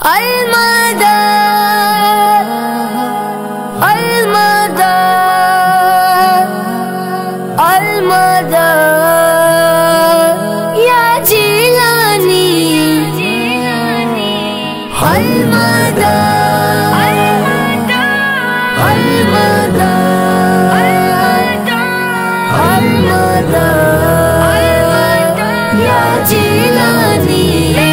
المدد المدد المدد یا جیلانی المدد المدد المدد یا جیلانی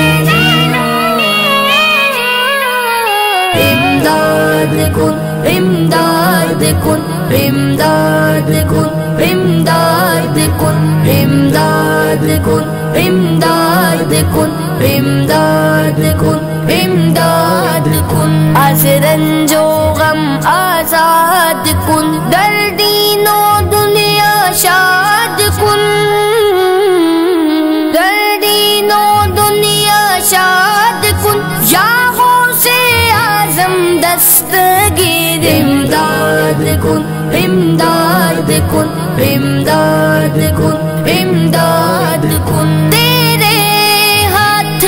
امداد کن امداد کن امداد کن امداد کن امداد کن امداد کن امداد کن امداد کن از رنج و غم آزاد کن در دین و دنیا شاد کن در دین و دنیا شاد کن یا دستگیر امداد کن امداد کن امداد کن امداد کن تیرے ہاتھ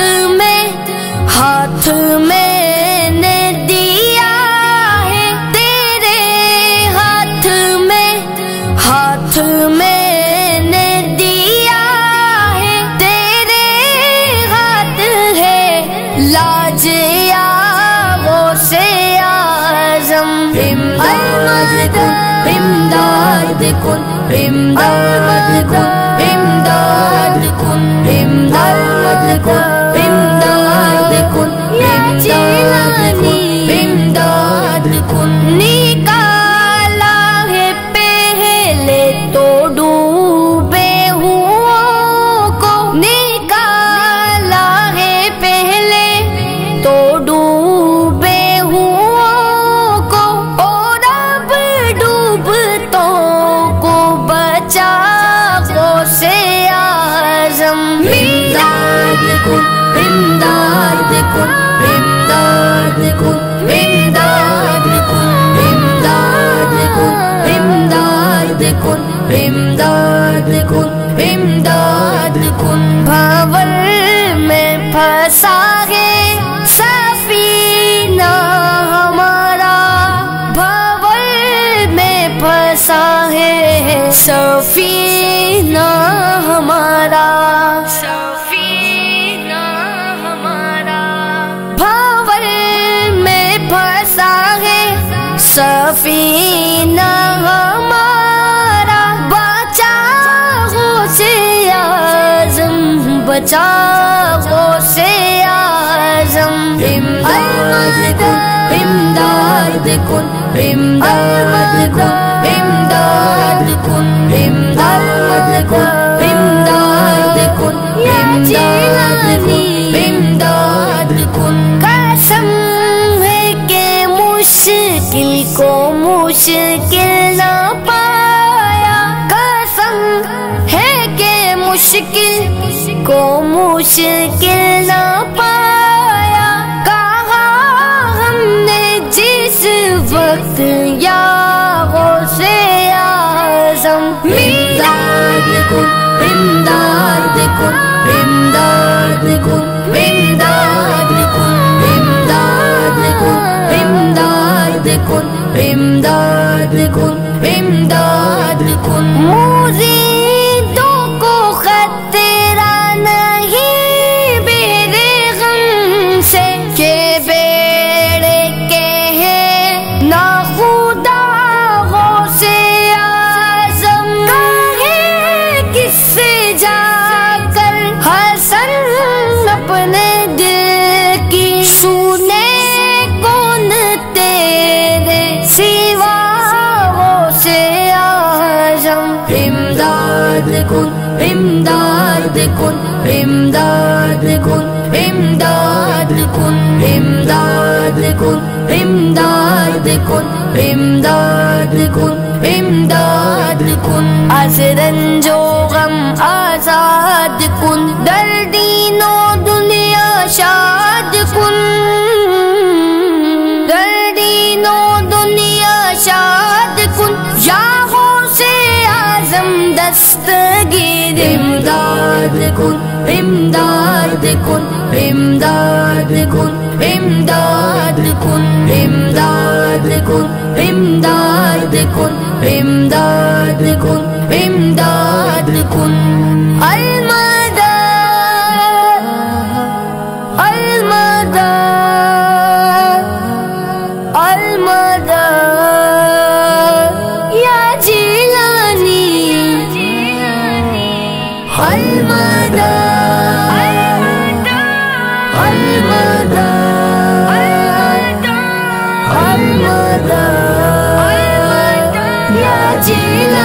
میں نے دیا ہے تیرے ہاتھ میں نے دیا ہے تیرے ہاتھ ہے لاج امداد کن امداد کن امداد کن امداد کن امداد کن امداد کن امداد کن نکالا ہے پہلے تو ڈوبے ہوں کو نکالا ہے پہلے تو ڈوبے امداد کن امداد کن امداد کن امداد کن امداد کن امداد کن امداد کن امداد کن بھاور میں پھنسا ہے سفینہ ہمارا بھاور میں پھنسا ہے سفینہ ہمارا سفینہ ہمارا بھاور میں پھنسا ہے سفینہ ہمارا بچاؤ سے اعظم بچاؤ سے اعظم امداد کن امداد کن امداد کن امداد کن امداد کن امداد کن امداد کن قسم ہے کہ مشکل کو مشکل نہ پایا قسم ہے کہ مشکل کو مشکل نہ پایا کہا ہم نے جس وقت یا غوث اعظم امداد کن امداد کن امداد کن امداد کن امداد کن امداد کن امداد کن امداد کن مریدوں کو خطرہ نہیں میرے غم سے کہ بیڑے کے ہیں نہ خدا غوث اعظم کہے کس سے جا کر حسن اپنے دل کی سنے کون تیرے سوا غوث اعظم امداد کن امداد کن امداد کن امداد کن امداد کن امداد کن امداد کن امداد کن از رنج و غم آزاد کن در دین و دنیا شاد کن در دین و دنیا شاد کن یا غوث اعظم دستگیر امداد کن امداد کن امداد کن امداد كن امداد كن امداد كن امداد كن المدد المدد المدد يا جيلاني المدد المدد المدد يا جيلاني